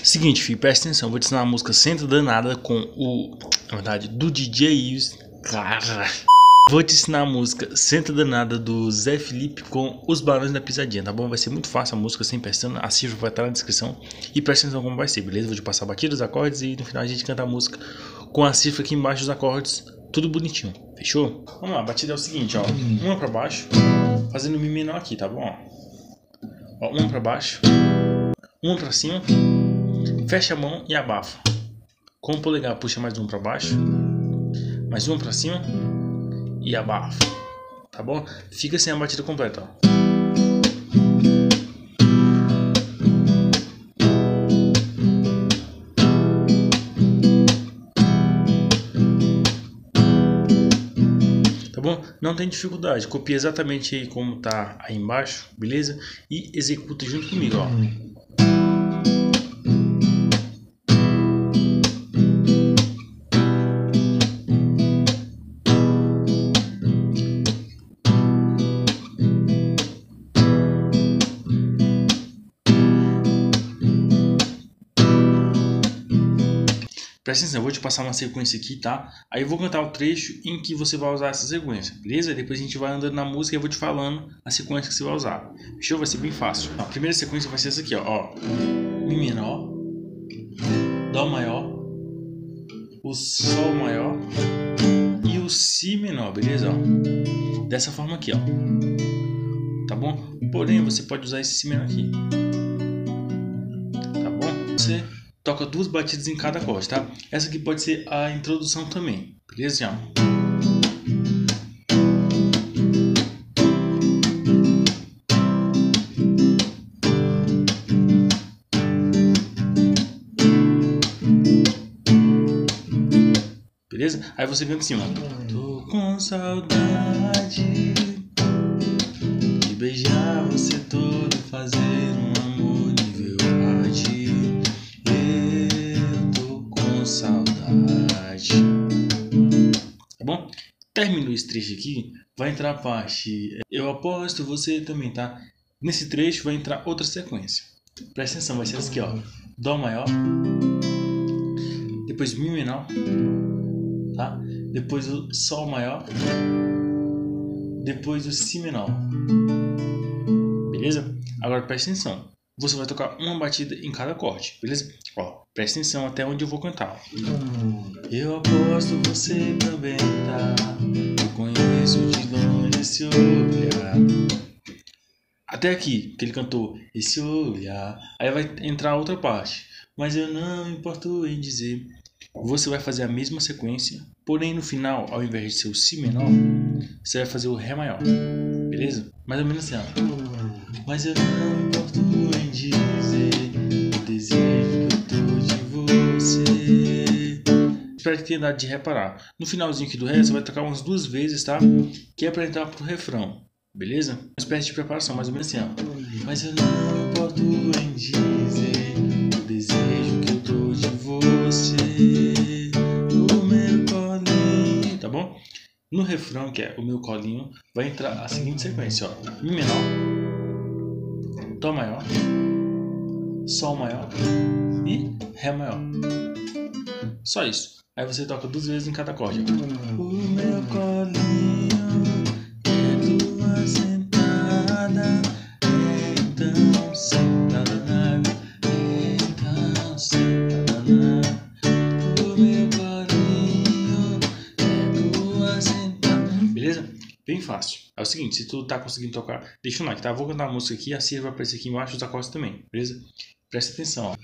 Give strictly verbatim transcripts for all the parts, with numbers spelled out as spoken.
Seguinte, filho, presta atenção. Vou te ensinar uma música Senta Danada com o... Na verdade, do D J Ives. Cara... Vou te ensinar a música Senta Danada do Zé Felipe com os Barões da Pisadinha, tá bom? Vai ser muito fácil a música, sem prestando. A cifra vai estar na descrição. E presta atenção como vai ser, beleza? Vou te passar batidas, os acordes e no final a gente canta a música com a cifra aqui embaixo dos acordes. Tudo bonitinho, fechou? Vamos lá, a batida é o seguinte, ó. Uma pra baixo, fazendo Mi menor aqui, tá bom? Ó, uma pra baixo, uma pra cima, fecha a mão e abafa. Com o polegar puxa mais um pra baixo, mais um pra cima e abafa, tá bom? Fica sem a batida completa, ó. Tá bom? Não tem dificuldade, copia exatamente aí como tá aí embaixo, beleza? E executa junto comigo, ó. Presta atenção, eu vou te passar uma sequência aqui, tá? Aí eu vou cantar o trecho em que você vai usar essa sequência, beleza? Depois a gente vai andando na música e eu vou te falando a sequência que você vai usar. Fechou? Vai ser bem fácil. A primeira sequência vai ser essa aqui, ó. ó. Mi menor, Dó maior, o Sol maior e o Si menor, beleza? Ó. Dessa forma aqui, ó. Tá bom? Porém, você pode usar esse Si menor aqui. Tá bom? Você... toca duas batidas em cada acorde, tá? Essa aqui pode ser a introdução também, beleza? Já. Beleza? Aí você canta assim, ó. Tô com saudade de beijar você todo, fazer um amor nível hard. Saudade. Tá bom? Terminou esse trecho aqui, vai entrar a parte Eu aposto, você também, tá? Nesse trecho vai entrar outra sequência. Presta atenção, vai ser essa aqui, ó. Dó maior, depois Mi menor, tá? Depois o Sol maior, depois o Si menor. Beleza? Agora presta atenção. Você vai tocar uma batida em cada acorde, beleza? Ó, presta atenção até onde eu vou cantar. Eu aposto, você também tá. Eu conheço de longe esse olhar. Até aqui, que ele cantou esse olhar. Aí vai entrar outra parte. Mas eu não importo em dizer. Você vai fazer a mesma sequência, porém no final, ao invés de ser o Si menor, você vai fazer o Ré maior. Beleza? Mais ou menos assim, ó. Mas eu não importo em dizer o desejo que eu tô de você. Espero que tenha dado de reparar. No finalzinho aqui do Ré, você vai tocar umas duas vezes, tá? Que é pra entrar pro refrão, beleza? Uma espécie de preparação, mais ou menos assim, ó. Mas eu não importo em dizer o desejo que eu tô de você, o meu colinho, tá bom? No refrão, que é o meu colinho, vai entrar a seguinte sequência, ó. Mi menor, Dó maior, Sol maior e Ré maior. Só isso. Aí você toca duas vezes em cada acorde. O meu colinho é tua sentada, então sentada na, então sentada na. O meu colinho é tua sentada. Beleza? Bem fácil. É o seguinte, se tu tá conseguindo tocar, deixa um like, tá? Vou cantar a música aqui, a cifra vai aparecer aqui embaixo, os acordes também, beleza? Presta atenção, ó.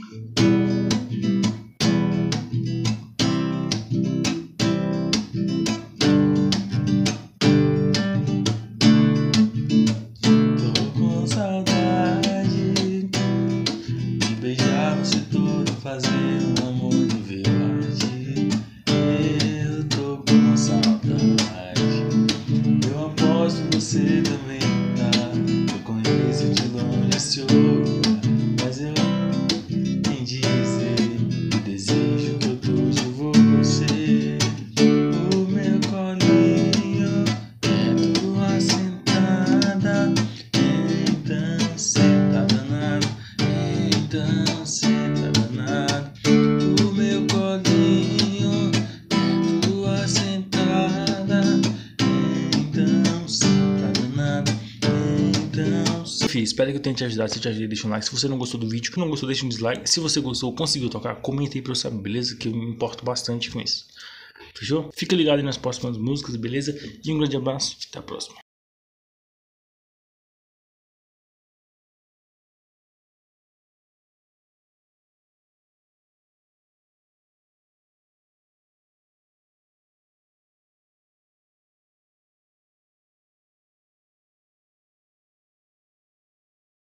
Tô com saudade de beijar você todo, fazer um amor de verdade. Eu tô com saudade. Eu aposto, você também tá. Eu conheço de longe esse olhar, mas eu nem dizer o desejo que eu tô de você. O meu colinho é tua sentada, então sentada na, então sentada. filho, espero que eu tenha te ajudado. Se eu te ajudei, deixa um like. Se você não gostou do vídeo, que não gostou, deixa um dislike. Se você gostou, conseguiu tocar, comenta aí pra eu saber, beleza? Que eu me importo bastante com isso. Fechou? Fica ligado aí nas próximas músicas, beleza? E um grande abraço, até a próxima.